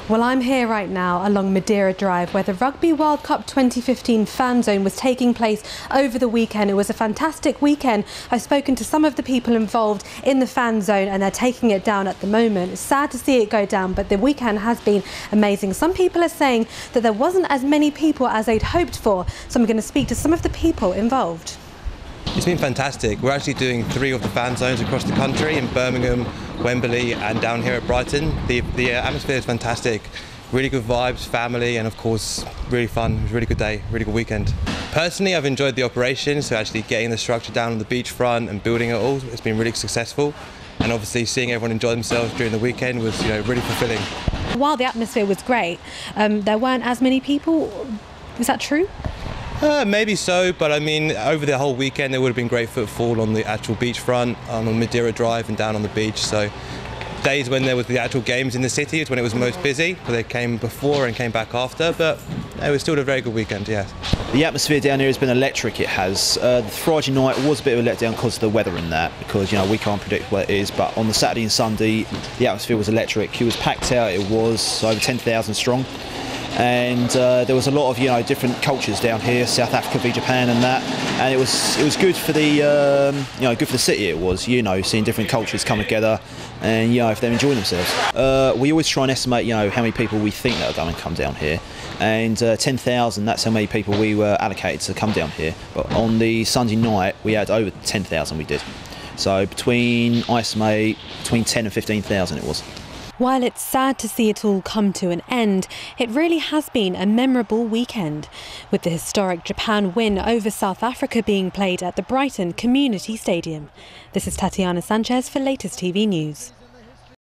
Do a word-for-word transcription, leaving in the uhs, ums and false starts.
Well, I'm here right now along Madeira Drive where the Rugby World Cup twenty fifteen fan zone was taking place over the weekend. It was a fantastic weekend. I've spoken to some of the people involved in the fan zone and they're taking it down at the moment. It's sad to see it go down, but the weekend has been amazing. Some people are saying that there wasn't as many people as they'd hoped for, so I'm going to speak to some of the people involved. It's been fantastic. We're actually doing three of the fan zones across the country, in Birmingham, Wembley and down here at Brighton. The, the atmosphere is fantastic. Really good vibes, family, and of course really fun. It was a really good day, really good weekend. Personally, I've enjoyed the operation, so actually getting the structure down on the beachfront and building it all, it's been really successful. And obviously seeing everyone enjoy themselves during the weekend was, you know, really fulfilling. While the atmosphere was great, um, there weren't as many people. Is that true? Uh, maybe so, but I mean, over the whole weekend there would have been great footfall on the actual beachfront, on Madeira Drive and down on the beach. So days when there was the actual games in the city is when it was most busy, because they came before and came back after, but it was still a very good weekend, yes. The atmosphere down here has been electric, it has. Uh, the Friday night was a bit of a letdown because of the weather and that, because, you know, we can't predict what it is, but on the Saturday and Sunday the atmosphere was electric. It was packed out, it was over ten thousand strong. And uh, there was a lot of, you know, different cultures down here, South Africa v Japan and that, and it was it was good for the um, you know good for the city. It was, you know, seeing different cultures come together, and, you know, if they're enjoying themselves. Uh, we always try and estimate, you know, how many people we think that are going to come down here, and uh, ten thousand, that's how many people we were allocated to come down here. But on the Sunday night we had over ten thousand. We did, so between I estimate between ten and fifteen thousand it was. While it's sad to see it all come to an end, it really has been a memorable weekend, with the historic Japan win over South Africa being played at the Brighton Community Stadium. This is Tatiana Sanchez for Latest T V News.